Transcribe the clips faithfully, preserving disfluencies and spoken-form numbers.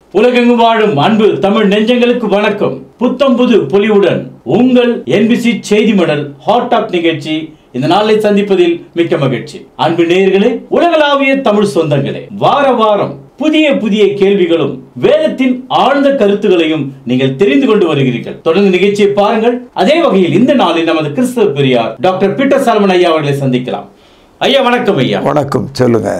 உலகெங்கும் வாழும் அன்பு தமிழ் நெஞ்சங்களுக்கு வணக்கம். புத்தம் புது பொலிவுடன் உங்கள் என்பிசி செய்தி மடல் ஹாட் டாக் நிகழ்ச்சி இந்த நாளை சந்திப்பதில் மிக்க மகிழ்ச்சி. அன்பு நேயர்களே, உலகளாவிய தமிழ் சொந்தங்களே, வார வாரம் புதிய புதிய கேள்விகளும் வேதத்தின் ஆழ்ந்த கருத்துகளையும் நீங்கள் தெரிந்து கொண்டு வருகிறீர்கள். தொடர்ந்து நிகழ்ச்சியை பாருங்கள். அதே வகையில் இந்த நாளில் நமது கிறிஸ்தவ பெரியார் டாக்டர் பீட்டர் சாலமன் ஐயா அவர்களை சந்திக்கலாம். ஐயா வணக்கம். ஐயா வணக்கம். சொல்லுங்க.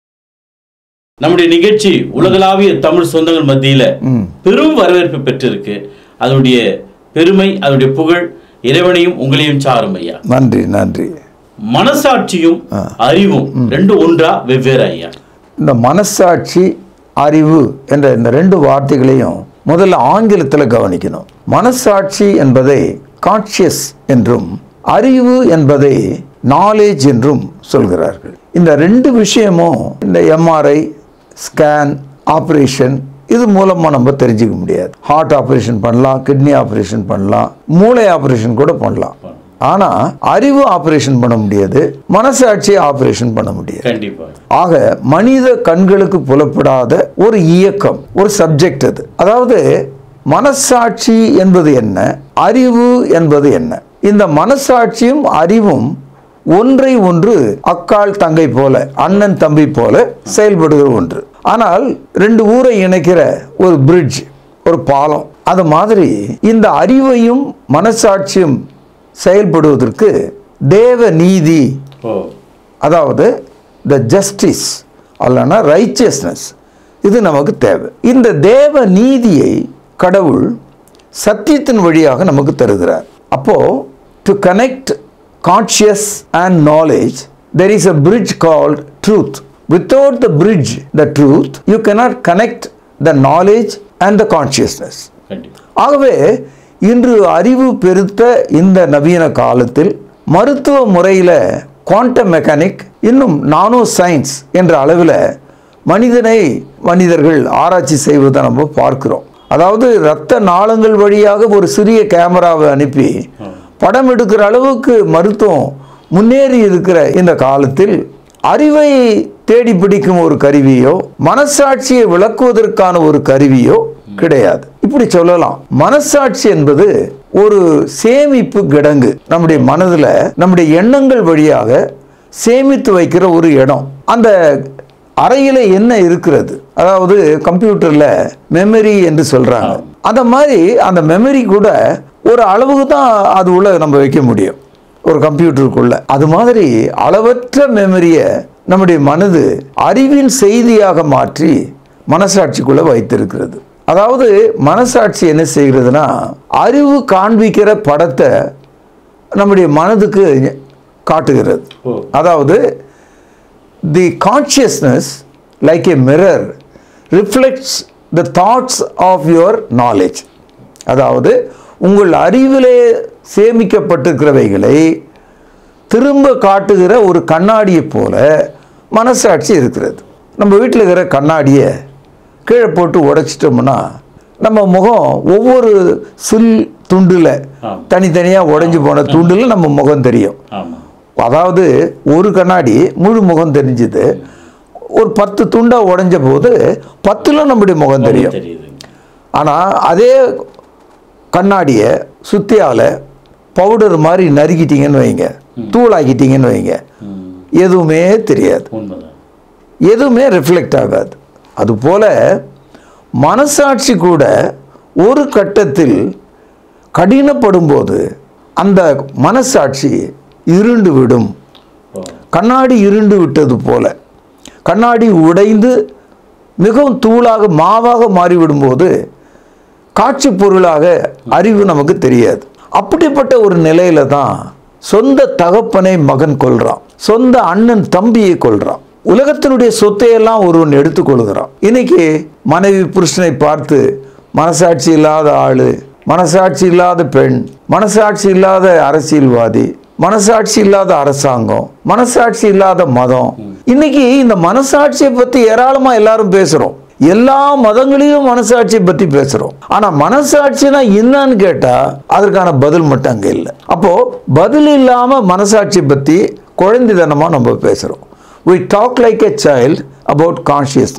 நம்முடைய நிகழ்ச்சி உலகளாவிய தமிழ் சொந்தங்கள் மத்தியில பெரும் வரவேற்பு பெற்றிருக்கு. அதனுடைய பெருமை, அதனுடைய புகழ் இறைவனையும் உங்களையும் சாரும் ஐயா. நன்றி நன்றி. மனசாட்சியும் அறிவும் ரெண்டு ஒன்றா வெவ்வேறு ஐயா? இந்த மனசாட்சி அறிவு என்ற இந்த ரெண்டு வார்த்தைகளையும் முதல்ல ஆங்கிலத்தில் கவனிக்கணும். மனசாட்சி என்பதை கான்ஷியஸ் என்றும் அறிவு என்பதை நாலேஜ் என்றும் சொல்கிறார்கள். இந்த ரெண்டு விஷயமும் இந்த எம்ஆர்ஐ ஸ்கேன் ஆப்ரேஷன் இது மூலமா நம்ம தெரிஞ்சுக்க முடியாது. ஹார்ட் ஆப்ரேஷன் பண்ணலாம், கிட்னி ஆப்ரேஷன் பண்ணலாம், மூளை ஆப்ரேஷன் கூட பண்ணலாம். ஆனா அறிவு ஆப்ரேஷன் பண்ண முடியாது, மனசாட்சியை ஆப்ரேஷன் பண்ண முடியாது. ஆக மனித கண்களுக்கு புலப்படாத ஒரு இயக்கம், ஒரு சப்ஜெக்ட் அது. அதாவது மனசாட்சி என்பது என்ன, அறிவு என்பது என்ன? இந்த மனசாட்சியும் அறிவும் ஒன்றை ஒன்று அக்கால் தங்கை போல, அண்ணன் தம்பி போல செயல்படுகிற ஒன்று. ஆனால் ரெண்டு ஊரை இணைக்கிற ஒரு பிரிட்ஜ், ஒரு பாலம். அது மாதிரி இந்த அறிவையும் மனசாட்சியும் செயல்படுவதற்கு தேவ நீதி, அதாவது த ஜஸ்டிஸ் அல்லனா ரைச்சியஸ்னஸ், இது நமக்கு தேவை. இந்த தேவ நீதியை கடவுள் சத்தியத்தின் வழியாக நமக்கு தருகிறார். அப்போ to connect conscious and knowledge, there is a bridge called truth. Without the bridge, the truth, you cannot connect the knowledge and the consciousness. ஆகவே இன்று அறிவு பெருத்த இந்த நவீன காலத்தில் மருத்துவ முறையில் குவாண்டம் மெக்கானிக், இன்னும் நானோ சயின்ஸ் என்ற அளவில் மனிதனை மனிதர்கள் ஆராய்ச்சி செய்வதை நம்ம பார்க்கிறோம். அதாவது இரத்த நாளங்கள் வழியாக ஒரு சிறிய கேமராவை அனுப்பி படம் எடுக்கிற அளவுக்கு மருத்துவம் முன்னேறி இருக்கிற இந்த காலத்தில் அறிவை தேடி பிடிக்கும் ஒரு கருவியோ மனசாட்சியை விளக்குவதற்கான ஒரு கருவியோ கிடையாது. இப்படி சொல்லலாம், மனசாட்சி என்பது ஒரு சேமிப்பு கிடங்கு. நம்முடைய மனதில் நம்முடைய எண்ணங்கள் வழியாக சேமித்து வைக்கிற ஒரு இடம். அந்த அறையில என்ன இருக்கிறது, அதாவது கம்ப்யூட்டர்ல மெமரி என்று சொல்றாங்க. அந்த மாதிரி அந்த மெமரி கூட ஒரு அளவுக்கு தான் அது உள்ள நம்ம வைக்க முடியும், ஒரு கம்ப்யூட்டருக்குள்ள. அது மாதிரி அளவற்ற மெமரியை நம்முடைய மனது அறிவின் செய்தியாக மாற்றி மனசாட்சிக்குள்ள வைத்திருக்கிறது. அதாவது மனசாட்சி என்ன செய்கிறதுனா, அறிவு காண்பிக்கிற படத்தை நம்முடைய மனதுக்கு காட்டுகிறது. அதாவது the consciousness like a mirror reflects the thoughts of your knowledge. அதாவது உங்கள் அறிவிலே சேமிக்கப்பட்டிருக்கிறவைகளை திரும்ப காட்டுகிற ஒரு கண்ணாடியை போல மனசாட்சி இருக்கிறது. நம்ம வீட்டில் இருக்கிற கண்ணாடியை கீழே போட்டு உடைச்சிட்டோம்னா நம்ம முகம் ஒவ்வொரு சில் துண்டில் தனித்தனியாக உடைஞ்சு போன துண்டில் நம்ம முகம் தெரியும். அதாவது ஒரு கண்ணாடி முழு முகம் தெரிஞ்சுது, ஒரு பத்து துண்டாக உடைஞ்ச போது பத்துல நம்முடைய முகம் தெரியும். ஆனால் அதே கண்ணாடியை சுத்தியால் பவுடர் மாதிரி நறுக்கிட்டீங்கன்னு வைங்க, தூளாக்கிட்டீங்கன்னு வைங்க, எதுவுமே தெரியாது, எதுவுமே ரிஃப்ளெக்ட் ஆகாது. அதுபோல மனசாட்சி கூட ஒரு கட்டத்தில் கடினப்படும் போது அந்த மனசாட்சி இருண்டு விடும். கண்ணாடி இருண்டு விட்டது போல கண்ணாடி உடைந்து மிகவும் தூளாக மாவாக மாறிவிடும்போது காட்சி பொருளாக அறிவு நமக்கு தெரியாது. அப்படிப்பட்ட ஒரு நிலையில தான் சொந்த தகப்பனை மகன் கொள்றான், சொந்த அண்ணன் தம்பியை கொள்றான், உலகத்தினுடைய சொத்தையெல்லாம் ஒருவன் எடுத்துக்கொள்கிறான். இன்னைக்கு மனைவி புருஷனை பார்த்து மனசாட்சி இல்லாத ஆளு, மனசாட்சி இல்லாத பெண், மனசாட்சி இல்லாத அரசியல்வாதி, மனசாட்சி இல்லாத அரசாங்கம், மனசாட்சி இல்லாத மதம். இன்னைக்கு இந்த மனசாட்சியை பத்தி ஏராளமா எல்லாரும் பேசுறோம். எல்லா மதங்களிலும் மனசாட்சியை பத்தி பேசுறோம். ஆனா மனசாட்சினா என்னன்னு கேட்டா அதற்கான பதில் மட்டும் அங்க இல்லை. அப்போ பதில் இல்லாம மனசாட்சியை பத்தி குழந்தைத்தனமா நம்ம பேசுறோம். We talk like a child about consciousness.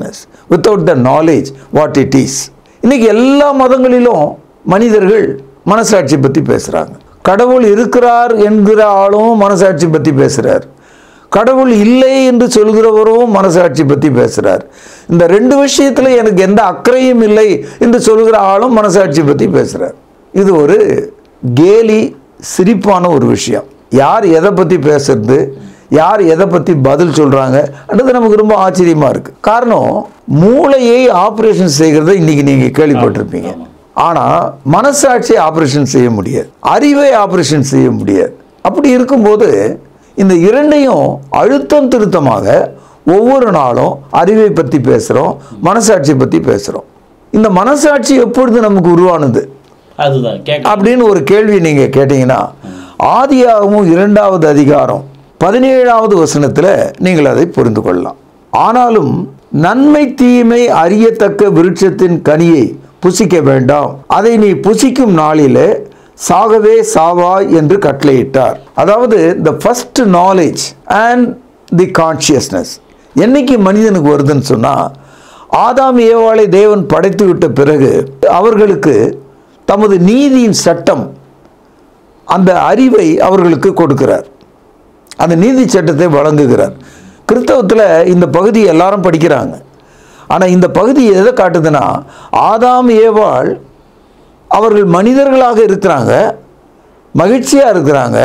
Without the knowledge what it is. இன்னைக்கு எல்லா மதங்களிலும் மனிதர்கள் மனசாட்சி பற்றி பேசுகிறாங்க. கடவுள் இருக்கிறார் என்கிற ஆளும் மனசாட்சி பற்றி பேசுகிறார், கடவுள் இல்லை என்று சொல்கிறவரும் மனசாட்சி பற்றி பேசுகிறார். இந்த ரெண்டு விஷயத்தில் எனக்கு எந்த அக்கறையும் இல்லை என்று சொல்கிற ஆளும் மனசாட்சி பற்றி பேசுகிறார். இது ஒரு கேலி சிரிப்பான ஒரு விஷயம். யார் எதை பற்றி பேசுறது, யார் எதை பற்றி பதில் சொல்கிறாங்க அது நமக்கு ரொம்ப ஆச்சரியமாக இருக்குது. காரணம், மூளையை ஆப்ரேஷன் செய்கிறத இன்றைக்கி நீங்கள் கேள்விப்பட்டிருப்பீங்க. ஆனால் மனசாட்சியை ஆப்ரேஷன் செய்ய முடியாது, அறிவை ஆப்ரேஷன் செய்ய முடியாது. அப்படி இருக்கும்போது இந்த இரண்டையும் அழுத்தம் திருத்தமாக ஒவ்வொரு நாளும் அறிவை பற்றி பேசுகிறோம், மனசாட்சியை பற்றி பேசுகிறோம். இந்த மனசாட்சி எப்பொழுது நமக்கு உருவானது அதுதான் அப்படின்னு ஒரு கேள்வி நீங்கள் கேட்டீங்கன்னா, ஆதியாகமம் இரண்டாவது அதிகாரம் பதினேழாவது வசனத்தில் நீங்கள் அதை புரிந்து கொள்ளலாம். ஆனாலும் நன்மை தீமை அறியத்தக்க விருட்சத்தின் கனியை புசிக்க வேண்டாம், அதை நீ புசிக்கும் நாளிலே சாகவே சாவாய் என்று கட்டளையிட்டார். அதாவது the first knowledge and the consciousness என்னைக்கு மனிதனுக்கு வருதுன்னு சொன்னால், ஆதாம் ஏவாளை தேவன் படைத்து விட்ட பிறகு அவர்களுக்கு தமது நீதியின் சட்டம் அந்த அறிவை அவர்களுக்கு கொடுக்கிறார், அந்த நீதி சட்டத்தை வழங்குகிறார். கிறிஸ்தவத்தில் இந்த பகுதி எல்லாரும் படிக்கிறாங்க. ஆனால் இந்த பகுதி எதை காட்டுதுன்னா, ஆதாம் ஏவாள் அவர்கள் மனிதர்களாக இருக்கிறாங்க, மகிழ்ச்சியாக இருக்கிறாங்க,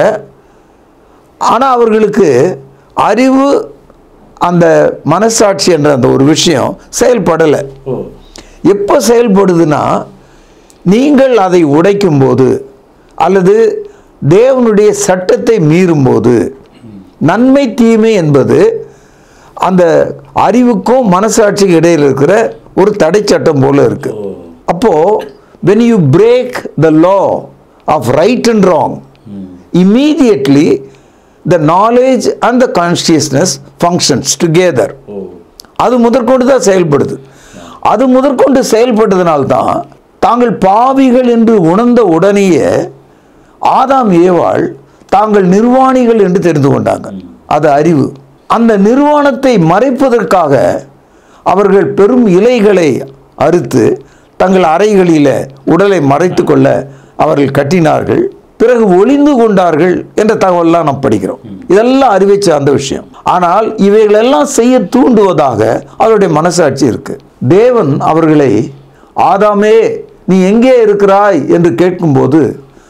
ஆனால் அவர்களுக்கு அறிவு அந்த மனசாட்சி என்ற அந்த ஒரு விஷயம் செயல்படலை. எப்போ செயல்படுதுன்னா, நீங்கள் அதை உடைக்கும் போது அல்லது தேவனுடைய சட்டத்தை மீறும்போது. நன்மை தீமை என்பது அந்த அறிவுக்கும் மனசாட்சிக்கு இடையில் இருக்கிற ஒரு தடை சட்டம் போல இருக்கு. அப்போ when you break the law of right and wrong, immediately the knowledge and the consciousness functions together. அது முதற்கொண்டு தான் செயல்படுது. அது முதற்கொண்டு செயல்பட்டதனால்தான் தாங்கள் பாவிகள் என்று உணர்ந்த உடனேயே ஆதாம் ஏவாள் தாங்கள் நிர்வாணிகள் என்று தெரிந்து கொண்டாங்க. அது அறிவு. அந்த நிர்வாணத்தை மறைப்பதற்காக அவர்கள் பெரும் இலைகளை அறுத்து தங்கள் அறைகளில் உடலை மறைத்து கொள்ள அவர்கள் கட்டினார்கள். பிறகு ஒளிந்து கொண்டார்கள் என்ற தகவல்லாம் நாம் படிக்கிறோம். இதெல்லாம் அறிவை சார்ந்த விஷயம். ஆனால் இவைகளெல்லாம் செய்ய தூண்டுவதாக அவருடைய மனசாட்சி இருக்கு. தேவன் அவர்களை, ஆதாமே நீ எங்கே இருக்கிறாய் என்று கேட்கும்போது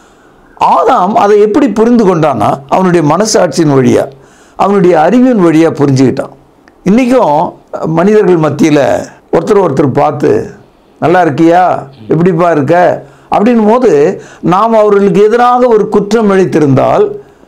ஆதாம் அதை எப்படி புரிந்து கொண்டான்னா, அவனுடைய மனசாட்சியின் வழியா, அவனுடைய அறிவின் வழியாக புரிஞ்சுக்கிட்டான். இன்றைக்கும் மனிதர்கள் மத்தியில் ஒருத்தர் ஒருத்தர் பார்த்து நல்லா இருக்கியா, எப்படிப்பா இருக்க அப்படின் போது நாம் அவர்களுக்கு எதிராக ஒரு குற்றம் இழைத்திருந்தால்,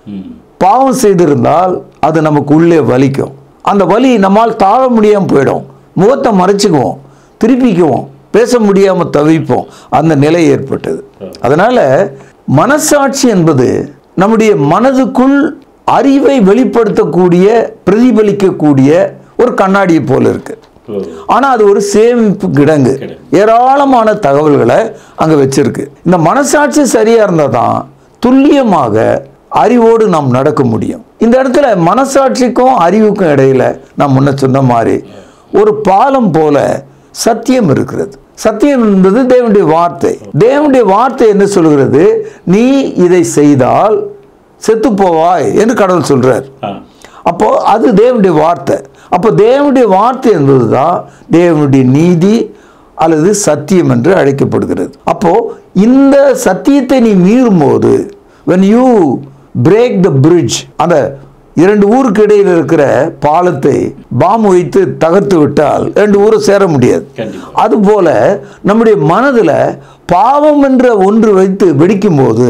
பாவம் செய்திருந்தால் அது நமக்கு உள்ளே வலிக்கும். அந்த வலி நம்மால் தாழ முடியாமல் போயிடும். முகத்தை மறைச்சிக்குவோம், திருப்பிக்குவோம், பேச முடியாமல் தவிப்போம். அந்த நிலை ஏற்பட்டது. அதனால் மனசாட்சி என்பது நம்முடைய மனதுக்குள் அறிவை வெளிப்படுத்தக்கூடிய, பிரதிபலிக்கக்கூடிய ஒரு கண்ணாடியை போல இருக்கு. ஆனால் அது ஒரு சேமிப்பு கிடங்கு, ஏராளமான தகவல்களை அங்கே வச்சிருக்கு. இந்த மனசாட்சி சரியா இருந்தால் தான் துல்லியமாக அறிவோடு நாம் நடக்க முடியும். இந்த இடத்துல மனசாட்சிக்கும் அறிவுக்கும் இடையில நான் முன்ன சொன்ன மாதிரி ஒரு பாலம் போல சத்தியம் இருக்கிறது. சத்தியம் என்பது தேவனுடைய வார்த்தை. தேவனுடைய வார்த்தை என்ன சொல்கிறது? நீ இதை செய்தால் செத்து போவாய் என்று கடவுள் சொல்றார். அப்போ அது தேவனுடைய வார்த்தை. அப்போ தேவனுடைய வார்த்தை என்பது தான் தேவனுடைய நீதி அல்லது சத்தியம் என்று அழைக்கப்படுகிறது. அப்போ இந்த சத்தியத்தை நீ மீறும் போது, when you break the bridge, அந்த இரண்டு ஊருக்கு இடையில் இருக்கிற பாலத்தை பாம்பு வைத்து தகர்த்து விட்டால் ரெண்டு ஊரும் சேர முடியாது. அதுபோல நம்முடைய மனதில் பாவம் என்ற ஒன்று வைத்து வெடிக்கும் போது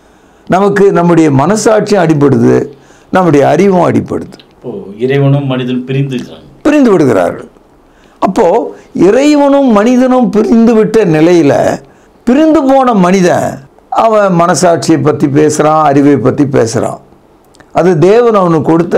நமக்கு நம்முடைய மனசாட்சியும் அடிபடுது, நம்முடைய அறிவும் அடிபடுது. இறைவனும் மனிதனும் பிரிந்து பிரிந்து விடுகிறார்கள். அப்போ இறைவனும் மனிதனும் பிரிந்து விட்ட நிலையில பிரிந்து போன மனிதன் அவன் மனசாட்சியை பற்றி பேசுகிறான், அறிவை பற்றி பேசுகிறான். அது தேவன் அவனுக்கு கொடுத்த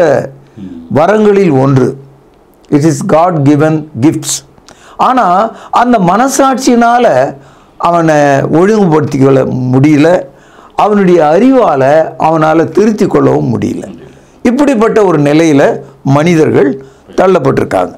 வரங்களில் ஒன்று. It is God given gifts. ஆனால் அந்த மனசாட்சியினால் அவனை ஒழுங்குபடுத்திக்கொள்ள முடியல, அவனுடைய அறிவால் அவனால் திருத்தி கொள்ளவும் முடியல. இப்படிப்பட்ட ஒரு நிலையில் மனிதர்கள் தள்ளப்பட்டிருக்காங்க.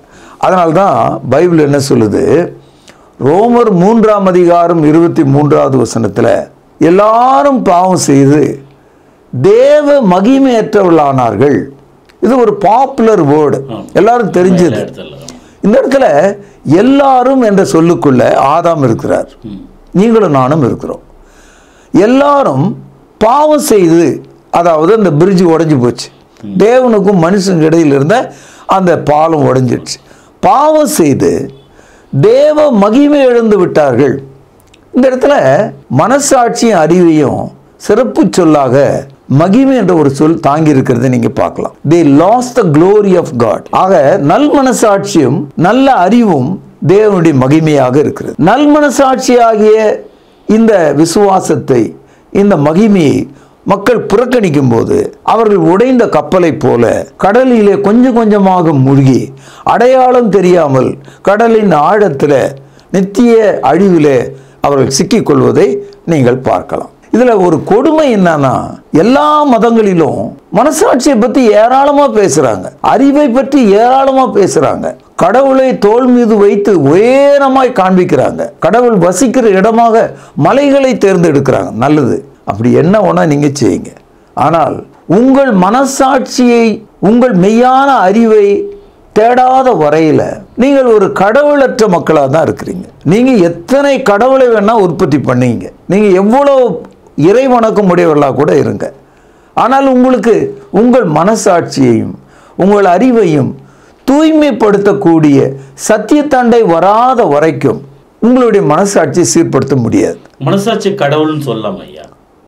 அதனால்தான் பைபிள் என்ன சொல்லுது, ரோமர் மூன்றாம் அதிகாரம் இருபத்தி மூன்றாவது வசனத்தில் எல்லாரும் பாவம் செய்து தேவ மகிமையற்றவர்களானார்கள். இது ஒரு பாப்புலர் வேர்டு, எல்லாரும் தெரிஞ்சது. இந்த இடத்துல எல்லாரும் என்ற சொல்லுக்குள்ள ஆதாம் இருக்கிறார், நீங்களும் நானும் இருக்கிறோம். எல்லாரும் பாவம் செய்து, அதாவது அந்த பிரிட்ஜ் உடைஞ்சு போச்சு, தேவனுக்கும் மனுஷனுக்கு இடையில் இருந்த அந்த பாலம் உடைஞ்சிடுச்சு. பாவம் செய்து தேவ மகிமை இழந்து விட்டார்கள். இந்த இடத்துல மனசாட்சியும் அறிவையும் சிறப்பு சொல்லாக மகிமை என்ற ஒரு சொல் தாங்கி இருக்கிறத நீங்க பார்க்கலாம். they lost the glory of God. ஆக நல் மனசாட்சியும் நல்ல அறிவும் தேவனுடைய மகிமையாக இருக்கிறது. நல் மனசாட்சியாகிய இந்த விசுவாசத்தை, இந்த மகிமையை மக்கள் புறக்கணிக்கும் போது அவர்கள் உடைந்த கப்பலை போல கடலிலே கொஞ்சம் கொஞ்சமாக மூழ்கி அடையாளம் தெரியாமல் கடலின் ஆழத்தில் நித்திய அழிவிலே அவர்கள் சிக்கிக்கொள்வதை நீங்கள் பார்க்கலாம். இதுல ஒரு கொடுமை என்னன்னா, எல்லா மதங்களிலும் மனசாட்சியை பத்தி ஏராளமா பேசுறாங்க, அறிவை பற்றி ஏராளமா பேசுறாங்க, கடவுளை தோள் மீது வைத்து உயரமாய் காண்பிக்கிறாங்க, கடவுள் வசிக்கிற இடமாக மலைகளை தேர்ந்தெடுக்கிறாங்க. நல்லது, அப்படி என்ன வேணா நீங்க செய்யுங்க. ஆனால் உங்கள் மனசாட்சியை, உங்கள் மெய்யான அறிவை தேடாத வரையில நீங்கள் ஒரு கடவுளற்ற மக்களாக தான் இருக்கிறீங்க. நீங்க எத்தனை கடவுளை வேணா உற்பத்தி பண்ணீங்க, நீங்க எவ்வளவு இறை வணக்கம் உடையவர்களாக கூட இருங்க, ஆனால் உங்களுக்கு உங்கள் மனசாட்சியையும் உங்கள் அறிவையும் தூய்மைப்படுத்தக்கூடிய சத்தியத்தண்டை வராத வரைக்கும் உங்களுடைய மனசாட்சியை சீர்படுத்த முடியாது. மனசாட்சி கடவுள்னு சொல்லலாம் ஐயா.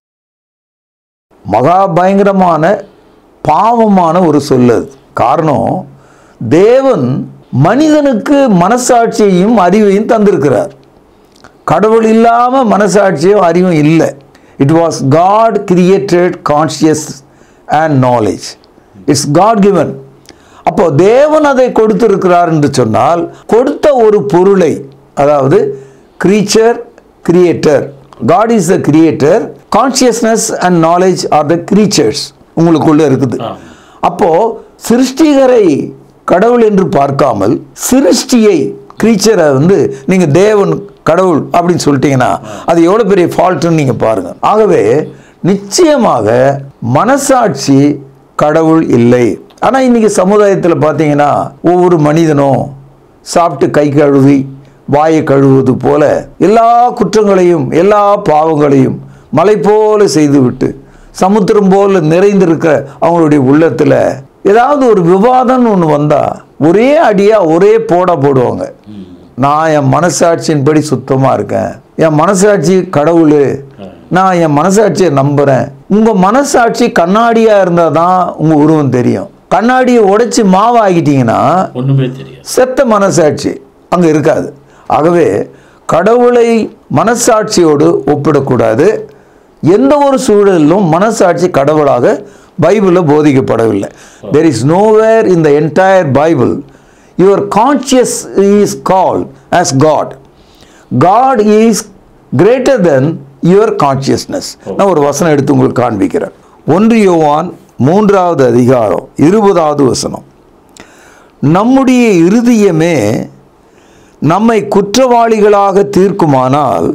மகா பயங்கரமான பாவமான ஒரு சொல்லது. காரணம், தேவன் மனிதனுக்கு மனசாட்சியையும் அறிவையும் தந்திருக்கிறார். கடவுள் இல்லாம மனசாட்சியும் அறிவும் இல்லை. It was God created conscious and knowledge. It's God given. அப்போ தேவன் அதை கொடுத்திருக்கிறார் என்று சொன்னால், கொடுத்த ஒரு பொருளை, அதாவது creature creator, God is the creator, consciousness and knowledge are the creatures உங்களுக்குள்ள இருக்குது. அப்போ சிருஷ்டிகரை கடவுள் என்று பார்க்காமல் சிருஷ்டியை, கிரீச்சரை வந்து நீங்க தேவன் கடவுள் அப்படின்னு சொல்லிட்டீங்கன்னா அது எவ்வளவு பெரிய ஃபால்ட்னு நீங்க பாருங்க. ஆகவே நிச்சயமாக மனசாட்சி கடவுள் இல்லை. ஆனா இன்னைக்கு சமுதாயத்தில் பார்த்தீங்கன்னா ஒவ்வொரு மனிதனும் சாப்பிட்டு கை கழுவி வாயை கழுவுவது போல எல்லா குற்றங்களையும் எல்லா பாவங்களையும் மலை போல செய்துவிட்டு சமுத்திரம் போல நிறைந்திருக்கிற அவங்களுடைய உள்ளத்துல ஏதாவது ஒரு விவாதம்னு ஒன்று வந்தா ஒரே அடியா ஒரே போட போடுவாங்க. நான் என் மனசாட்சியின்படி சுத்தமா இருக்கேன், என் மனசாட்சி கடவுள், நான் என் மனசாட்சியை நம்புறேன். உங்க மனசாட்சி கண்ணாடியா இருந்தா தான் உங்க உருவம் தெரியும். கண்ணாடியை உடைச்சு மாவு ஆகிட்டீங்கன்னா ஒண்ணுமே தெரியும், செத்த மனசாட்சி அங்க இருக்காது. ஆகவே கடவுளை மனசாட்சியோடு ஒப்பிடக்கூடாது. எந்த ஒரு சூழலிலும் மனசாட்சி கடவுளாக பைபிளில் போதிக்கப்படவில்லை. there is nowhere in the entire Bible your conscious is called as God. God is greater than your consciousness. நான் ஒரு வசனம் எடுத்து உங்களுக்கு காண்பிக்கிறேன். ஒன்று யோவான் மூன்றாவது அதிகாரம் இருபதாவது வசனம். நம்முடைய இருதயமே நம்மை குற்றவாளிகளாக தீர்க்குமானால்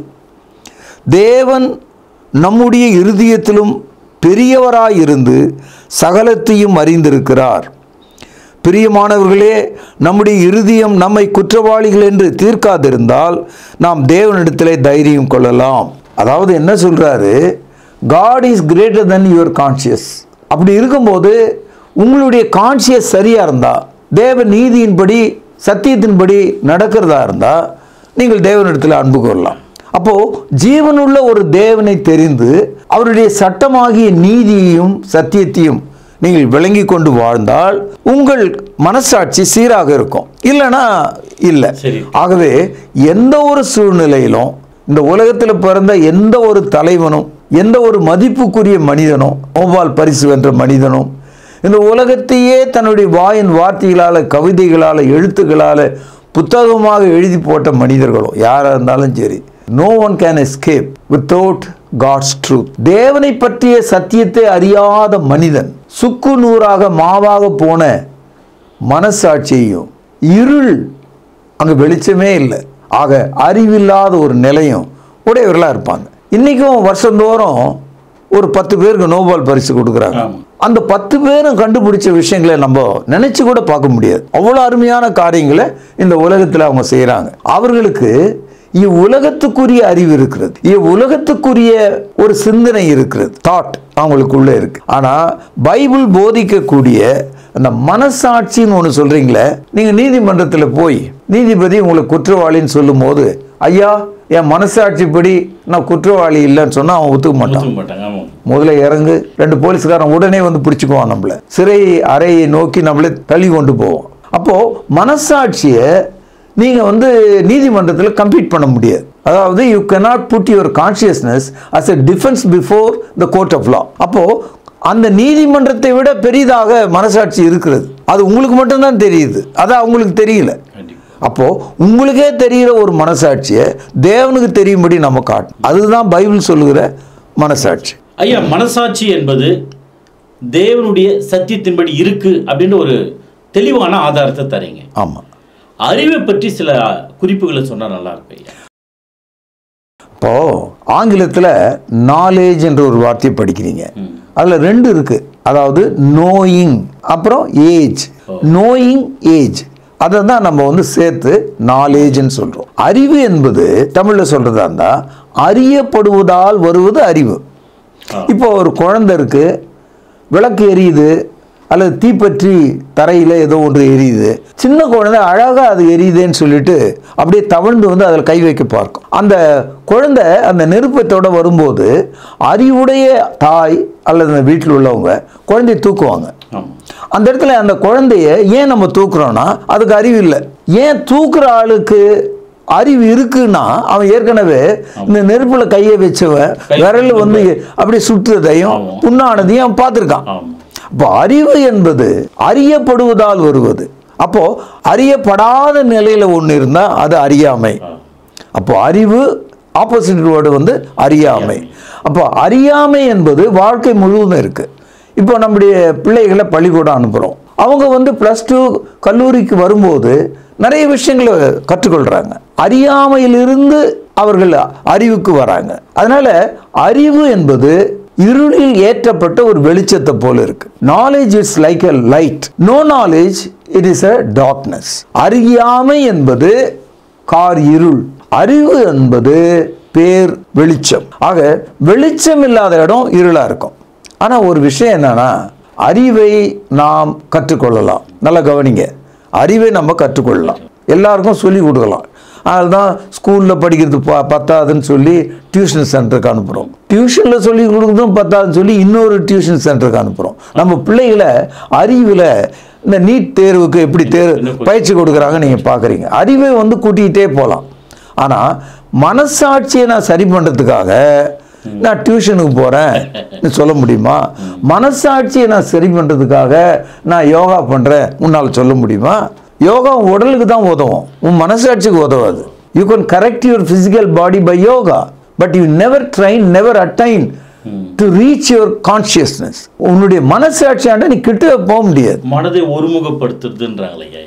தேவன் நம்முடைய இருதயத்திலும் பெரியவராயிருந்து சகலத்தையும் அறிந்திருக்கிறார். பிரியமானவர்களே, நம்முடைய இருதயம் நம்மை குற்றவாளிகள் என்று தீர்க்காதிருந்தால் நாம் தேவனிடத்திலே தைரியம் கொள்ளலாம். அதாவது என்ன சொல்றாரு, God is greater than your conscious. அப்படி இருக்கும்போது உங்களுடைய கான்சியஸ் சரியா இருந்தா, தேவ நீதியின்படி சத்தியத்தின்படி நடக்கிறதா இருந்தா நீங்கள் தேவனிடத்தில் அன்பு கொள்ளலாம். அப்போ ஜீவனுள்ள ஒரு தேவனை தெரிந்து அவருடைய சட்டமாகிய நீதியையும் சத்தியத்தையும் நீங்கள் விளங்கி கொண்டு வாழ்ந்தால் உங்கள் மனசாட்சி சீராக இருக்கும், இல்லைன்னா இல்லை. ஆகவே எந்த ஒரு சூழ்நிலையிலும் இந்த உலகத்தில் பிறந்த எந்த ஒரு தலைவனும் எந்த ஒரு மதிப்புக்குரிய மனிதனும் நோபல் பரிசு வென்ற மனிதனும் இந்த உலகத்தையே தன்னுடைய வாயின் வார்த்தைகளால் கவிதைகளால் எழுத்துக்களால் புத்தகமாக எழுதி போட்ட மனிதர்களோ யாராக இருந்தாலும் சரி, no one can escape without God's truth. தேவனை பற்றிய சத்தியத்தை அறியாத மனிதன் சுக்கு நூறாக மாவாக போன மனசாட்சியையும் இருள், அங்கே வெளிச்சமே இல்லை. ஆக அறிவில்லாத ஒரு நிலையும் உடையவர்களாக இருப்பாங்க. இன்றைக்கும் வருஷந்தோறும் ஒரு பத்து பேருக்கு நோபல் பரிசு கொடுக்குறாங்க. அந்த பத்து பேரும் கண்டுபிடிச்ச விஷயங்களை நம்ம நினைச்சு கூட பார்க்க முடியாது. அவ்வளோ அருமையான காரியங்களை இந்த உலகத்தில் அவங்க செய்கிறாங்க. அவர்களுக்கு இவ்வுலகத்துக்குரிய அறிவு இருக்கிறது, இவ்வுலகத்துக்குரிய ஒரு சிந்தனை இருக்கிறது, தாட் அவங்களுக்குள்ள இருக்கு. ஆனால் பைபிள் போதிக்கக்கூடிய அந்த மனசாட்சின்னு ஒன்று சொல்றீங்களே, நீங்கள் நீதிமன்றத்தில் போய் நீதிபதி உங்களை குற்றவாளின்னு சொல்லும் போது, ஐயா என் மனசாட்சிப்படி நான் குற்றவாளி இல்லைன்னு சொன்னா அவன் ஒத்துக்க மாட்டான். முதல்ல இறங்கு, ரெண்டு போலீஸ்காரன் உடனே வந்து பிடிச்சுக்குவான், நம்மள சிறை அறையை நோக்கி நம்மளை தள்ளி கொண்டு போவோம். அப்போ மனசாட்சியை நீங்க வந்து நீதிமன்றத்தில் கம்ப்ளீட் பண்ண முடியாது. அதாவது you cannot put your consciousness as a defense before the court of law. அப்போ அந்த நீதிமன்றத்தை விட பெரிதாக மனசாட்சி இருக்கிறது. அது உங்களுக்கு மட்டும்தான் தெரியுது, அது அவங்களுக்கு தெரியல. அப்போ உங்களுக்கே தெரிகிற ஒரு மனசாட்சியை தேவனுக்கு தெரியும்படி நம்ம காட்டணும். அதுதான் பைபிள் சொல்லுகிற மனசாட்சி. ஐயா, மனசாட்சி என்பது தேவனுடைய சத்தியத்தின்படி இருக்கு அப்படின்ற ஒரு தெளிவான ஆதாரத்தை தரீங்க. ஆமா. அறிவை பற்றி சில குறிப்புகளை சொன்னா நல்லா இருக்கு ஐயா. இப்போ ஆங்கிலத்தில் நாலேஜ் என்ற ஒரு வார்த்தையை படிக்கிறீங்க. அதுல ரெண்டு இருக்கு. அதாவது நோயிங், அப்புறம் ஏஜ். நோயிங், ஏஜ், அதை தான் நம்ம வந்து சேர்த்து நாலேஜ்னு சொல்றோம். அறிவு என்பது தமிழ்ல சொல்றதா இருந்தா அறியப்படுவதால் வருவது அறிவு. இப்போ ஒரு குழந்தை இருக்கு, விளக்கு எரியுது அல்லது தீப்பற்றி தரையில் ஏதோ ஒன்று எரியுது. சின்ன குழந்தை அழகாக அது எரியுதுன்னு சொல்லிட்டு அப்படியே தவழ்ந்து வந்து அதில் கை வைக்க பார்க்கும். அந்த குழந்தை அந்த நெருப்பத்தோட வரும்போது அறிவுடைய தாய் அல்லது அந்த வீட்டில் உள்ளவங்க குழந்தைய தூக்குவாங்க. அந்த இடத்துல அந்த குழந்தைய ஏன் நம்ம தூக்குறோம்னா அதுக்கு அறிவு இல்லை. ஏன் தூக்குற ஆளுக்கு அறிவு இருக்குன்னா அவன் ஏற்கனவே இந்த நெருப்புல கையை வச்சவன் விரல் வந்து அப்படி சுற்றுறதையும் புண்ணானதையும் அவன் பார்த்துருக்கான். அப்போ அறிவு என்பது அறியப்படுவதால் வருவது. அப்போ அறியப்படாத நிலையில ஒன்று இருந்தா அது அறியாமை. அப்போ அறிவு ஆப்போசிட் வேர்டு வந்து அறியாமை. அப்போ அறியாமை என்பது வாழ்க்கை முழுவதும் இருக்கு. இப்போ நம்முடைய பிள்ளைகளை பள்ளிக்கூடம் அனுப்புகிறோம். அவங்க வந்து ப்ளஸ் டூ கல்லூரிக்கு வரும்போது நிறைய விஷயங்களை கற்றுக்கொள்கிறாங்க. அறியாமையிலிருந்து அவர்கள் அறிவுக்கு வராங்க. அதனால அறிவு என்பது இருளில் ஏற்றப்பட்ட ஒரு வெளிச்சத்தை போல இருக்கு. Knowledge is like a light, no knowledge it is a darkness. அறியாமை என்பது கார் இருள், அறிவு என்பது பேர் வெளிச்சம். ஆக வெளிச்சம் இல்லாத இடம் இருளா இருக்கும். ஆனா ஒரு விஷயம் என்னன்னா, அறிவை நாம் கற்றுக்கொள்ளலாம். நல்லா கவனிங்க, அறிவை நம்ம கற்றுக்கொள்ளலாம், எல்லாருக்கும் சொல்லி கொடுக்கலாம். அதுதான் ஸ்கூலில் படிக்கிறது ப பத்தாதுன்னு சொல்லி டியூஷன் சென்டருக்கு அனுப்புகிறோம். டியூஷனில் சொல்லி கொடுக்குறதும் பத்தாதுன்னு சொல்லி இன்னொரு டியூஷன் சென்டருக்கு அனுப்புகிறோம். நம்ம பிள்ளைகளை அறிவில் இந்த நீட் தேர்வுக்கு எப்படி தேர்வு பயிற்சி கொடுக்குறாங்க நீங்கள் பார்க்குறீங்க. அறிவை வந்து கூட்டிகிட்டே போகலாம். ஆனால் மனசாட்சியை நான் சரி பண்ணுறதுக்காக நான் டியூஷனுக்கு போகிறேன் சொல்ல முடியுமா? மனசாட்சியை நான் சரி பண்ணுறதுக்காக நான் யோகா பண்ணுறேன் உன்னால் சொல்ல முடியுமா? யோகா உடலுக்கு தான் உதவும், உன் மனசாட்சிக்கு உதவாது. You can correct your physical body by yoga, but you never train, never attain to reach your consciousness. உன்னுடைய மனசாட்சியாண்ட நீ கிட்ட போக முடியாது. மனதை ஒருமுகப்படுத்துறதுன்றாங்களே.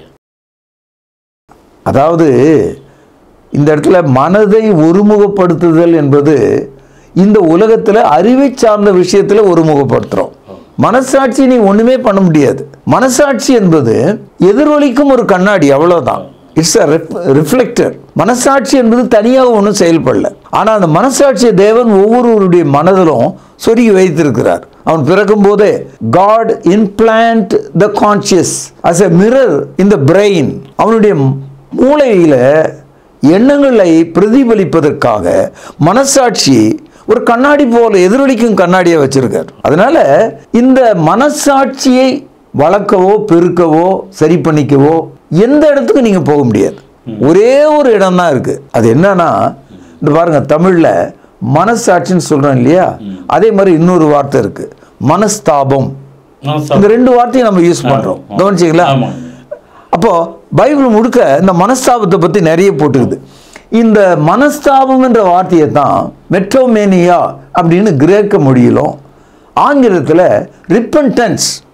அதாவது இந்த இடத்துல மனதை ஒருமுகப்படுத்துதல் என்பது இந்த உலகத்தில் அறிவை சார்ந்த விஷயத்தில் ஒருமுகப்படுத்துறோம். மனசாட்சி நீ ஒண்ணுமே பண்ண முடியாது. மனசாட்சி என்பது எதிரொலிக்கும் ஒரு கண்ணாடி, அவ்வளவுதான். It's a reflector. மனசாட்சி என்பது தனியாக ஒன்றும் செயல்படல. ஆனால் அந்த மனசாட்சியை தேவன் ஒவ்வொருவருடைய மனதிலும் சொருகி வைத்திருக்கிறார். அவன் பிறக்கும் போதே God implant the conscious as a mirror in the brain. அவனுடைய மூளையில எண்ணங்களை பிரதிபலிப்பதற்காக மனசாட்சி ஒரு கண்ணாடி போல எதிரொலிக்கும் கண்ணாடியை வச்சிருக்கார். அதனால இந்த மனசாட்சியை வளர்க்கவோ பெருக்கவோ சரி பண்ணிக்கவோ எந்த இடத்துக்கு நீங்க போக முடியாது. ஒரே ஒரு இடம் தான் இருக்கு. அது என்னன்னா, இந்த பாருங்க, தமிழ்ல மனசாட்சின்னு சொல்றோம் இல்லையா, அதே மாதிரி இன்னொரு வார்த்தை இருக்கு, மனஸ்தாபம். இந்த ரெண்டு வார்த்தையும் நம்ம யூஸ் பண்றோம், கவனிச்சீங்களா? அப்போ பைபிள் முழுக்க இந்த மனஸ்தாபத்தை பத்தி நிறைய போட்டுக்குது. இந்த மனஸ்தாபம் என்ற வார்த்தையை தான் மெட்ரோமேனியா அப்படின்னு கிரேக்க மொழியிலும் ஆங்கிலத்தில் ரிப்பன்டன்ஸ்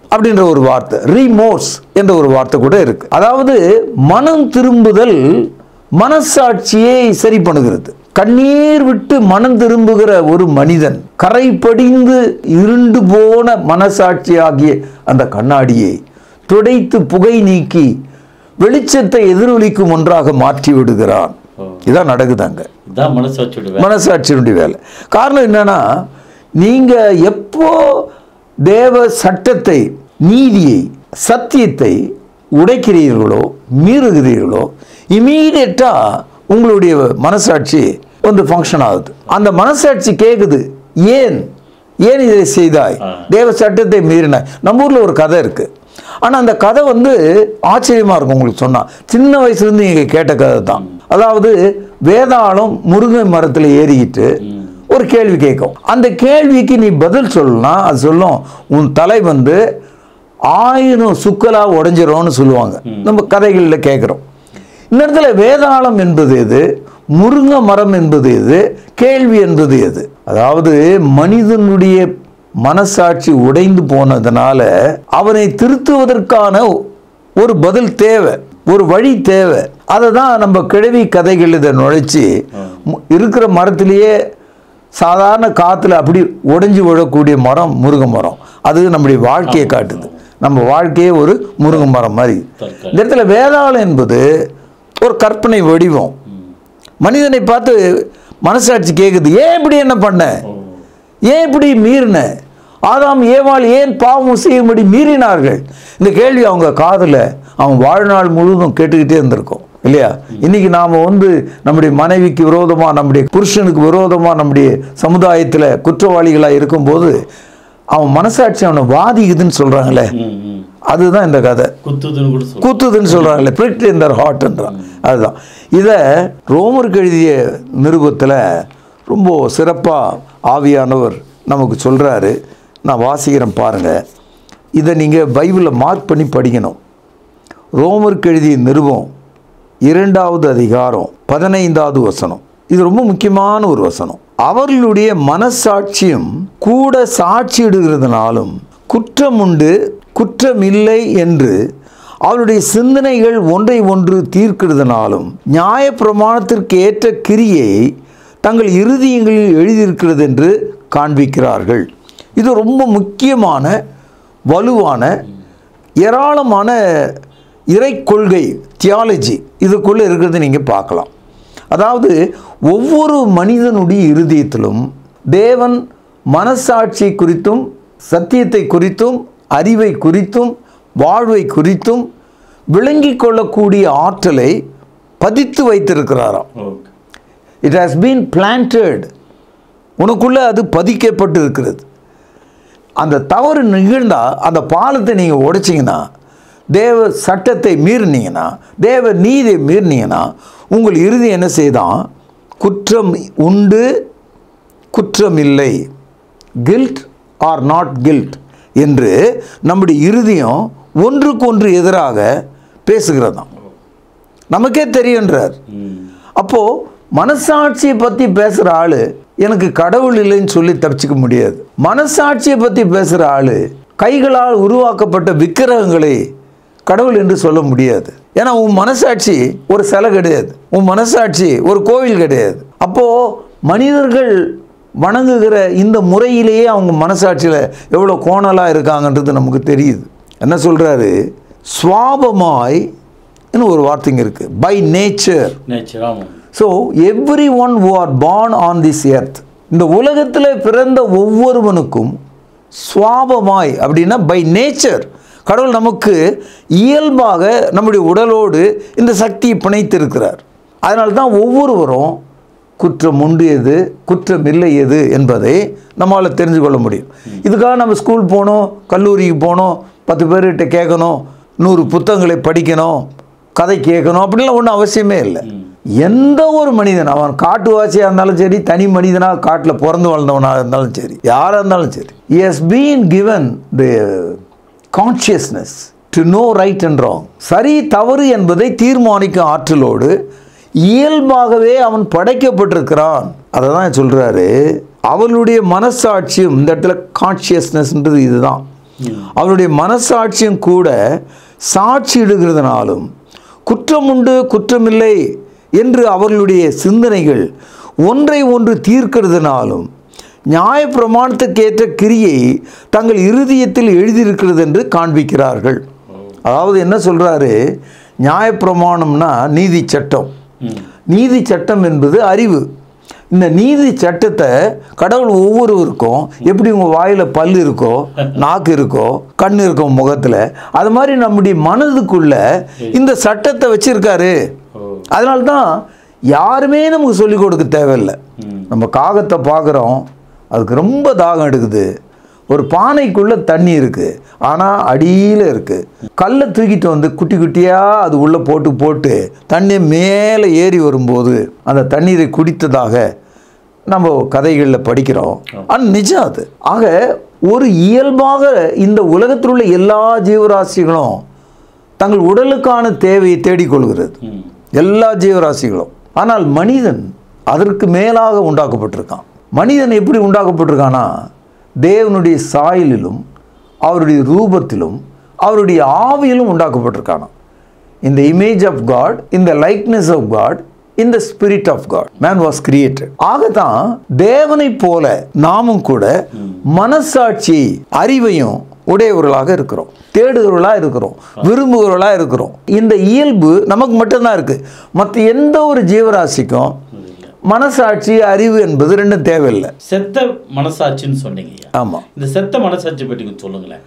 அப்படின்ற ஒரு வார்த்தை, ரீமோர்ஸ் என்ற ஒரு வார்த்தை கூட இருக்கு. அதாவது மனம் திரும்புதல் மனசாட்சியை சரி பண்ணுகிறது. கண்ணீர் விட்டு மனம் திரும்புகிற ஒரு மனிதன் கரை படிந்து இருண்டு போன மனசாட்சி ஆகிய அந்த கண்ணாடியை துடைத்து புகை நீக்கி வெளிச்சத்தை எதிரொலிக்கும் ஒன்றாக மாற்றி விடுகிறான். இதான் நடக்குதாங்க, மனசாட்சியினுடைய வேலை. காரணம் என்னன்னா, நீங்க எப்போ தேவ சட்டத்தை, நீதியை, சத்தியத்தை உடைக்கிறீர்களோ, மீறுகிறீர்களோ, இமீடியட்டா உங்களுடைய மனசாட்சி வந்து ஃபங்க்ஷன் ஆகுது. அந்த மனசாட்சி கேட்குது, ஏன் ஏன் இதை செய்தாய், தேவ சட்டத்தை மீறினாய். நம்ம ஊர்ல ஒரு கதை இருக்கு. ஆனா அந்த கதை வந்து ஆச்சரியமா இருக்கும். உங்களுக்கு சொன்னா சின்ன வயசுல இருந்து நீங்க கேட்ட கதை தான். அதாவது வேதாளம் முருங்கை மரத்துல ஏறிக்கிட்டு ஒரு கேள்வி கேட்கும். அந்த கேள்விக்கு நீ பதில் சொல்லலாம். அது சொல்லும், உன் தலை வந்து ஆயிரம் சுக்கலா உடைஞ்சிரும்னு சொல்லுவாங்க. நம்ம கதைகளில் கேட்குறோம். இந்த இடத்துல வேதாளம் என்பது எது, முருங்கை மரம் என்பது எது, கேள்வி என்பது எது? அதாவது மனிதனுடைய மனசாட்சி உடைந்து போனதுனால அவனை திருத்துவதற்கான ஒரு பதில் தேவை, ஒரு வழி தேவை. அதை தான் நம்ம கிழவி கதைகள் இதை நுழைச்சி இருக்கிற மரத்திலேயே சாதாரண காத்துல அப்படி உடைஞ்சு விழக்கூடிய மரம் முருங்கை மரம். அது நம்முடைய வாழ்க்கையை காட்டுது. நம்ம வாழ்க்கையே ஒரு முருங்கை மரம் மாதிரி. இந்த இடத்துல வேதாளம் என்பது ஒரு கற்பனை வடிவம். மனிதனை பார்த்து மனசாட்சி கேட்குது, ஏன் இப்படி என்ன பண்ண, ஏன் இப்படி மீறின, ஆதாம் ஏவாள் ஏன் பாவம் செய்யும்படி மீறினார்கள். இந்த கேள்வி அவங்க காதுல அவன் வாழ்நாள் முழுவதும் கேட்டுக்கிட்டே இருந்திருக்கும் இல்லையா? இன்னைக்கு நாம வந்து நம்முடைய மனைவிக்கு விரோதமா, நம்முடைய புருஷனுக்கு விரோதமா நம்முடைய சமுதாயத்துல குற்றவாளிகளா இருக்கும்போது அவன் மனசாட்சி அவனை வாதிக்குதுன்னு சொல்றாங்களே, அதுதான் இந்த கதை. குத்துதுன்னு சொல்றாங்களே, பிரிக்ட் இன் தர் ஹார்ட்ன்றான். அதுதான் இதை ரோமருக்கு எழுதிய நிருபத்தில் ரொம்ப சிறப்பாக ஆவியானவர் நமக்கு சொல்றாரு. நான் வாசிக்கிறேன் பாருங்க. இதை நீங்கள் பைபிளில் மார்க் பண்ணி படிக்கணும். ரோமருக்கு எழுதிய நிருபம் இரண்டாவது அதிகாரம் பதினைந்தாவது வசனம். இது ரொம்ப முக்கியமான ஒரு வசனம். அவர்களுடைய மனசாட்சியும் கூட சாட்சியிடுகிறதுனாலும் குற்றம் உண்டு குற்றம் இல்லை என்று அவருடைய சிந்தனைகள் ஒன்றை ஒன்று தீர்க்கிறதுனாலும் நியாய பிரமாணத்திற்கு ஏற்ற கிரியை தங்கள் இருதயங்களில் எழுதியிருக்கிறது என்று காண்பிக்கிறார்கள். இது ரொம்ப முக்கியமான வலுவான ஏராளமான இறை கொள்கை, தியாலஜி இதுக்குள்ளே இருக்கிறது நீங்கள் பார்க்கலாம். அதாவது ஒவ்வொரு மனிதனுடைய இருதயத்திலும் தேவன் மனசாட்சி குறித்தும் சத்தியத்தை குறித்தும் அறிவை குறித்தும் வாழ்வை குறித்தும் விளங்கி கொள்ளக்கூடிய ஆற்றலை பதித்து வைத்திருக்கிறாராம். இட் ஹாஸ் பீன் பிளான்டட், உனக்குள்ள அது பதிக்கப்பட்டு இருக்கிறது. அந்த தவறு நிகழ்ந்தா அந்த பாலத்தை நீங்கள் உடைச்சிங்கன்னா, தேவ சட்டத்தை மீறினீங்கன்னா, தேவ நீதியை மீறினீங்கன்னா, உங்கள் இறுதி என்ன செய்தான், குற்றம் உண்டு குற்றம் இல்லை, கில்ட் ஆர் நாட் கில்ட் என்று நம்முடைய இருதயம் ஒன்றுக்கு ஒன்று எதிராக பேசுகிறதாம். நமக்கே தெரியுன்றார். அப்போ மனசாட்சியை பற்றி பேசுகிற ஆளு எனக்கு கடவுள் இல்லைன்னு சொல்லி தப்பிச்சுக்க முடியாது. மனசாட்சியை பற்றி பேசுகிற ஆளு கைகளால் உருவாக்கப்பட்ட விக்கிரகங்களை கடவுள் என்று சொல்ல முடியாது. ஏன்னா உன் மனசாட்சி ஒரு சிலை கிடையாது, உன் மனசாட்சி ஒரு கோவில் கிடையாது. அப்போ மனிதர்கள் வணங்குகிற இந்த முறையிலேயே அவங்க மனசாட்சியில் எவ்வளோ கோணலாக இருக்காங்கன்றது நமக்கு தெரியுது. என்ன சொல்கிறாரு, சுவாபமாய் ஒரு வார்த்தைங்க இருக்கு, by nature. So everyone who are born on this earth, இந்த உலகத்தில் பிறந்த ஒவ்வொருவனுக்கும் சுவாபமாய் அப்படின்னா பை நேச்சர், கடவுள் நமக்கு இயல்பாக நம்முடைய உடலோடு இந்த சக்தியை பிணைத்திருக்கிறார். அதனால தான் ஒவ்வொருவரும் குற்றம் உண்டு எது குற்றம் இல்லை எது என்பதை நம்மளால் தெரிஞ்சு கொள்ள முடியும். இதுக்காக நம்ம ஸ்கூல் போகணும், கல்லூரிக்கு போகணும், பத்து பேர்கிட்ட கேட்கணும், நூறு புத்தகங்களை படிக்கணும், கதை கேட்கணும் அப்படின்லாம் ஒன்றும் அவசியமே இல்லை. எந்த ஒரு மனிதன், அவன் காட்டுவாசியாக இருந்தாலும் சரி, தனி மனிதனாக காட்டில் பிறந்து வளர்ந்தவனாக இருந்தாலும் சரி, யாராக இருந்தாலும் சரி, he has been given the consciousness to know right and wrong, சரி தவறு என்பதை தீர்மானிக்கும் ஆற்றலோடு இயல்பாகவே அவன் படைக்கப்பட்டிருக்கிறான். அதை தான் சொல்றாரு, அவளுடைய மனசாட்சியும் இந்த இடத்துல கான்சியஸ்னஸ்ன்றது இதுதான். அவருடைய மனசாட்சியும் கூட சாட்சியிடுகிறதுனாலும் குற்றமுண்டு குற்றமில்லை என்று அவர்களுடைய சிந்தனைகள் ஒன்றை ஒன்று தீர்க்கிறதுனாலும் நியாயப்பிரமாணத்துக்கேற்ற கிரியை தங்கள் இருதயத்தில் எழுதியிருக்கிறது என்று காண்பிக்கிறார்கள். அதாவது என்ன சொல்றாரு, நியாயப்பிரமாணம்னா நீதி சட்டம். நீதி சட்டம் என்பது அறிவு. இந்த நீதி சட்டத்தை கடவுள் ஒவ்வொருவருக்கும் எப்படி உங்கள் வாயில் பல் இருக்கோ, நாக்கு இருக்கோ, கண் இருக்கோ முகத்தில், அது மாதிரி நம்முடைய மனதுக்குள்ள இந்த சட்டத்தை வச்சிருக்காரு. அதனால்தான் யாருமே நமக்கு சொல்லிக் கொடுக்க தேவையில்லை. நம்ம காகத்தை பார்க்குறோம், அதுக்கு ரொம்ப தாகம் எடுக்குது. ஒரு பானைக்குள்ளே தண்ணி இருக்குது, ஆனால் அடியில் இருக்குது. கல்லை தூக்கிட்டு வந்து குட்டி குட்டியாக அது உள்ளே போட்டு போட்டு தண்ணி மேலே ஏறி வரும்போது அந்த தண்ணீரை குடித்ததாக நம்ம கதைகளில் படிக்கிறோம். ஆனால் நிஜம் அது. ஆக ஒரு இயல்பாக இந்த உலகத்தில் உள்ள எல்லா ஜீவராசிகளும் தங்கள் உடலுக்கான தேவையை தேடிக்கொள்கிறது, எல்லா ஜீவராசிகளும். ஆனால் மனிதன் அதற்கு மேலாக உண்டாக்கப்பட்டிருக்கான். மனிதன் எப்படி உண்டாக்கப்பட்டிருக்கானா, தேவனுடைய சாயலிலும் அவருடைய ரூபத்திலும் அவருடைய ஆவியிலும் உண்டாக்கப்பட்டிருக்கானா. In the image of God, in the likeness of God, in the spirit of God, man was created. ஆகதான் தேவனை போல நாமும் கூட மனசாட்சி அறிவையும் உடையவர்களாக இருக்கிறோம், தேடுகிறவர்களாக இருக்கிறோம், விரும்புகிறவர்களாக இருக்கிறோம். இந்த இயல்பு நமக்கு மட்டும்தான் இருக்கு. மற்ற எந்த ஒரு ஜீவராசிக்கும் மனசாட்சி அறிவு என்பது ரெண்டும் தேவையில்லை. செத்த மனசாட்சின்னு சொன்னீங்க. ஆமா, இந்த செத்த மனசாட்சி பற்றி சொல்லுங்களேன்.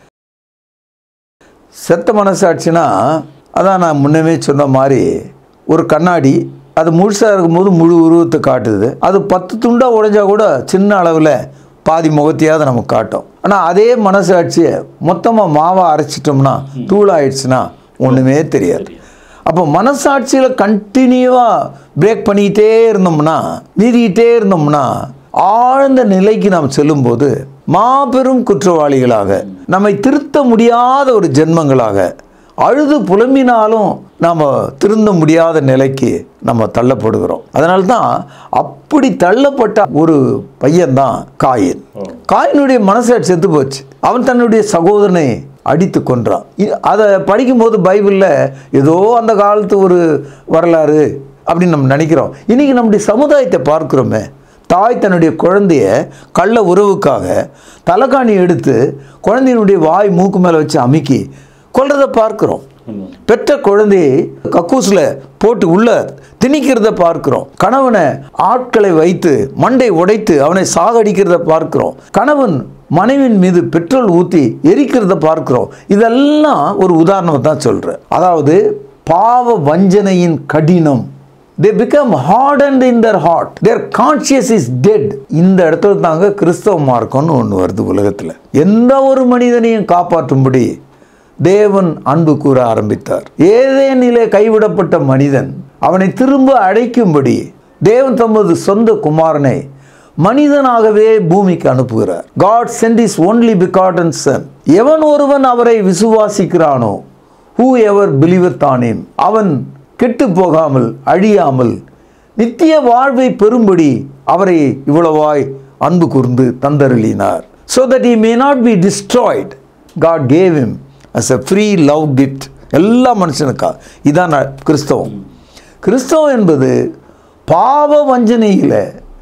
செத்த மனசாட்சினா அதான் நான் முன்னமே சொன்ன மாதிரி ஒரு கண்ணாடி, அது முழுசாக இருக்கும்போது முழு உருவத்தை காட்டுது. அது பத்து துண்டாக உடைஞ்சா கூட சின்ன அளவில் பாதி முகத்தையாவது நமக்கு காட்டும். ஆனால் அதே மனசாட்சியை மொத்தமாக மாவாக அரைச்சிட்டோம்னா தூளாயிடுச்சுன்னா ஒன்றுமே தெரியாது. அப்போ மனசாட்சியில் கண்டினியூவாக பிரேக் பண்ணிக்கிட்டே இருந்தோம்னா, மீறிக்கிட்டே இருந்தோம்னா, ஆழ்ந்த நிலைக்கு நாம் செல்லும்போது மாபெரும் குற்றவாளிகளாக, நம்மை திருத்த முடியாத ஒரு ஜென்மங்களாக, அழுது புலம்பினாலும் நாம் திருந்த முடியாத நிலைக்கு நம்ம தள்ளப்படுகிறோம். அதனால்தான் அப்படி தள்ளப்பட்ட ஒரு பையன்தான் காயின். காயினுடைய மனசாட்சி செத்து போச்சு. அவன் தன்னுடைய சகோதரனை அடித்து கொன்றான். அதை படிக்கும்போது பைபிளில் ஏதோ அந்த காலத்து ஒரு வரலாறு அப்படின்னு நம்ம நினைக்கிறோம். இன்னைக்கு நம்முடைய சமுதாயத்தை பார்க்கிறோமே, தாய் தன்னுடைய குழந்தைய கள்ள உறவுக்காக தலைகாணி எடுத்து குழந்தையினுடைய வாய் மூக்கு மேலே வச்சு அமுக்கி கொல்றதை பார்க்கிறோம். பெற்ற குழந்தையை கக்கூசில் போட்டு உள்ள திணிக்கிறத பார்க்கிறோம். கணவனை ஆட்களை வைத்து மண்டை உடைத்து அவனை சாகடிக்கிறத பார்க்கிறோம். கணவன் மனைவின் மீது பெட்ரோல் ஊற்றி எரிக்கிறத பார்க்கிறோம். இதெல்லாம் ஒரு உதாரணத்தை தான் சொல்கிறேன். அதாவது பாவ வஞ்சனையின் கடினம். They become hardened in their heart. Their conscience is dead. இந்த இடத்துல தாங்க கிறிஸ்தவ மார்க்கம்னு ஒன்று வருது உலகத்தில். எந்த ஒரு மனிதனையும் காப்பாற்றும்படி தேவன் அன்பு கூற ஆரம்பித்தார். ஏதேனிலே கைவிடப்பட்ட மனிதன் அவனை திரும்ப அழைக்கும்படி தேவன் தமது சொந்த குமாரனை மனிதனாகவே பூமிக்கு அனுப்புகிறார். God sent his only begotten son. எவன் ஒருவன் அவரை விசுவாசிக்கிறானோ, whoever believeth on him, அவன் கெட்டு போகாமல் அழியாமல் நித்திய வாழ்வை பெறும்படி அவரை இவ்வளவாய் அன்பு கூர்ந்து தந்தருளினார். So that he may not be destroyed, God gave him as a free love gift. எல்லா மனுஷனுக்கா. இதான் கிறிஸ்தவம். கிறிஸ்தவம் என்பது பாவ வஞ்சனையில்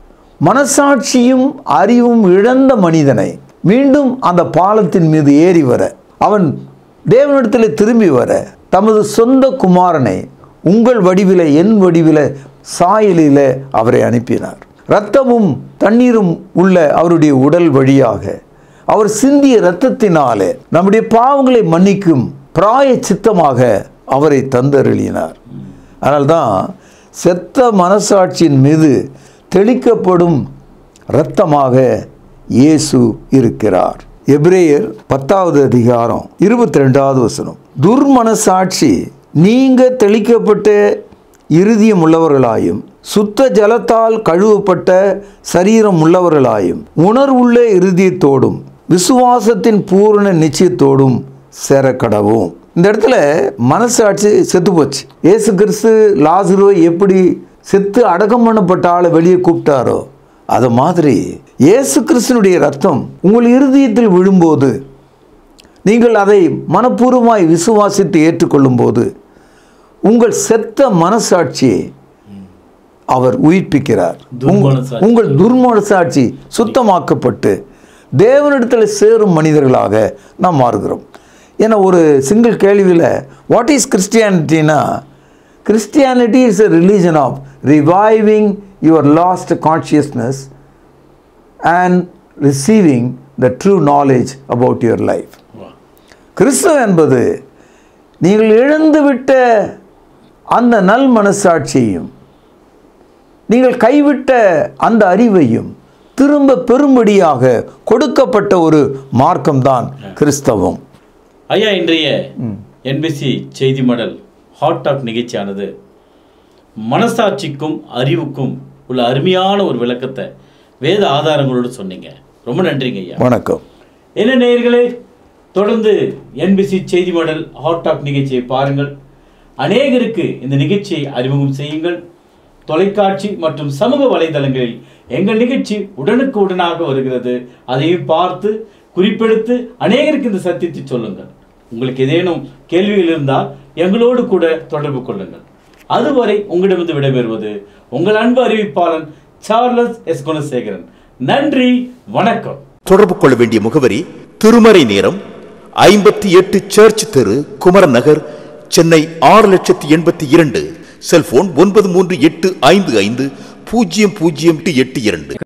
மனசாட்சியும் அறிவும் இழந்த மனிதனை மீண்டும் அந்த பாலத்தின் மீது ஏறி வர, அவன் தேவனிடத்தில் திரும்பி வர, தமது சொந்த குமாரனை உங்கள் வடிவில என் வடிவில சாயலில் அவரை அனுப்பினார். இரத்தமும் தண்ணீரும் உள்ள அவருடைய உடல் வழியாக அவர் சிந்திய இரத்தத்தினாலே நம்முடைய பாவங்களை மன்னிக்கும் பிராய சித்தமாக அவரை தந்தருளினார். அதனால்தான் செத்த மனசாட்சியின் மீது தெளிக்கப்படும் இரத்தமாக இயேசு இருக்கிறார். எபிரேயர் பத்தாவது அதிகாரம் இருபத்தி ரெண்டாவது வசனம். துர்மனசாட்சி நீங்க தெளிக்கப்பட்ட இருதயம் உள்ளவர்களாயும் சுத்த ஜலத்தால் கழுவப்பட்ட சரீரம் உள்ளவர்களாயும் உணர்வுள்ள இருதயத்தோடும் விசுவாசத்தின் பூரண நிச்சயத்தோடும் சேரக்கடவும். இந்த இடத்துல மனசாட்சி செத்து போச்சு. இயேசு கிறிஸ்து லாசருவை எப்படி செத்து அடக்கம் பண்ணப்பட்ட ஆளை வெளியே கூப்பிட்டாரோ அது மாதிரி இயேசு கிறிஸ்துனுடைய ரத்தம் உங்கள் இருதயத்தில் விழும்போது நீங்கள் அதை மனப்பூர்வமாய் விசுவாசித்து ஏற்றுக்கொள்ளும் போது உங்கள் செத்த மனசாட்சியை அவர் உயிர்ப்பிக்கிறார். உங்கள் துர்மனசாட்சி சுத்தமாக்கப்பட்டு தேவனிடத்தில் சேரும் மனிதர்களாக நாம் மாறுகிறோம். ஏன்னா ஒரு சிங்கிள் கேள்வியில் வாட் இஸ் கிறிஸ்டியானிட்டினா, Christianity is a religion of reviving your lost consciousness and receiving the true knowledge about your life. கிறிஸ்தவம் என்பது நீங்கள் இழந்துவிட்ட அந்த நல் மனசாட்சியையும் நீங்கள் கைவிட்ட அந்த அறிவையும் திரும்ப பெரும்படியாக கொடுக்கப்பட்ட ஒரு மார்க்கம்தான் கிறிஸ்தவம். ஐயா, இன்றைய என்பிசி செய்தி மடல் ஹாட் டாக் நிகழ்ச்சியானது மனசாட்சிக்கும் அறிவுக்கும் உள்ள அருமையான ஒரு விளக்கத்தை வேத ஆதாரங்களோடு சொன்னீங்க. ரொம்ப நன்றிங்க ஐயா. வணக்கம். என்ன நேயர்களே, தொடர்ந்து என்பிசி செய்தி மடல் ஹாட் டாக் நிகழ்ச்சியை பாருங்கள். அநேகருக்கு இந்த நிகழ்ச்சியை அறிமுகம் செய்யுங்கள். தொலைக்காட்சி மற்றும் சமூக வலைதளங்களில் எங்கள் நிகழ்ச்சி உடனுக்கு உடனாக வருகிறது. அதையும் பார்த்து குறிப்பெடுத்து அநேகருக்கு இந்த சத்தியத்தை சொல்லுங்கள். உங்களுக்கு ஏதேனும் கேள்விகள் இருந்தால் எங்களோடு கூட தொடர்பு கொள்ளுங்கள். அதுவரை உங்களிடமிருந்து விடைபெறுவது உங்கள் அன்பு அறிவிப்பாளன் சார்லஸ் எஸ் குணசேகரன். நன்றி, வணக்கம். தொடர்பு கொள்ள வேண்டிய முகவரி திருமறை நேரம், ஐம்பத்தி எட்டு சர்ச் தெரு, குமரன் நகர், சென்னை ஆறு லட்சத்தி எண்பத்தி இரண்டு. செல்போன் ஒன்பது மூன்று எட்டு ஐந்து ஐந்து பூஜ்ஜியம் பூஜ்ஜியம் எட்டு இரண்டு.